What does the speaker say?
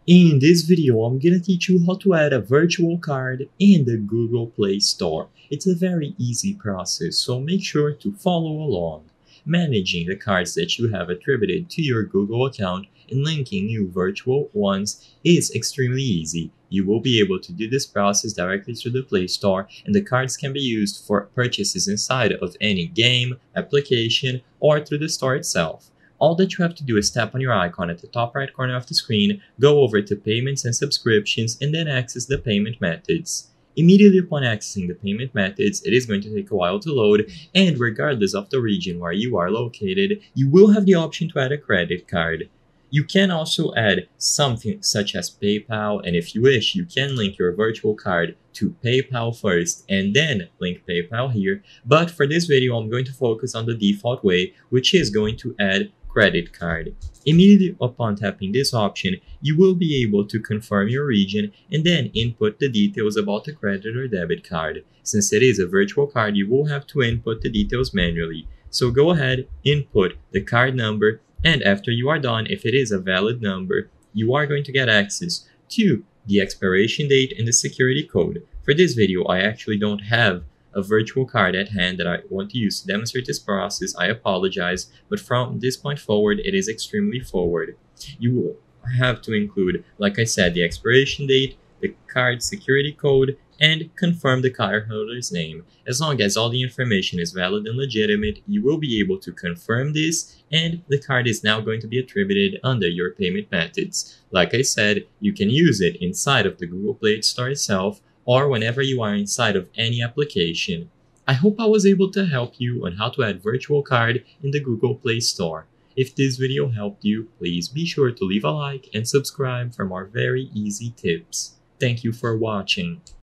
In this video, I'm gonna teach you how to add a virtual card in the Google Play Store. It's a very easy process, so make sure to follow along. Managing the cards that you have attributed to your Google account and linking new virtual ones is extremely easy. You will be able to do this process directly through the Play Store, and the cards can be used for purchases inside of any game, application, or through the store itself. All that you have to do is tap on your icon at the top right corner of the screen, go over to Payments and Subscriptions, and then access the payment methods. Immediately upon accessing the payment methods, it is going to take a while to load, and regardless of the region where you are located, you will have the option to add a credit card. You can also add something such as PayPal, and if you wish, you can link your virtual card to PayPal first and then link PayPal here. But for this video, I'm going to focus on the default way, which is going to add credit card. Immediately upon tapping this option, you will be able to confirm your region and then input the details about the credit or debit card. Since it is a virtual card, you will have to input the details manually. So go ahead, input the card number, and after you are done, if it is a valid number, you are going to get access to the expiration date and the security code. For this video, I actually don't have a virtual card at hand that I want to use to demonstrate this process. I apologize, but from this point forward, it is extremely forward. You will have to include, like I said, the expiration date, the card security code, and confirm the cardholder's name. As long as all the information is valid and legitimate, you will be able to confirm this, and the card is now going to be attributed under your payment methods. Like I said, you can use it inside of the Google Play Store itself, or whenever you are inside of any application. I hope I was able to help you on how to add virtual card in the Google Play Store. If this video helped you, please be sure to leave a like and subscribe for more very easy tips. Thank you for watching.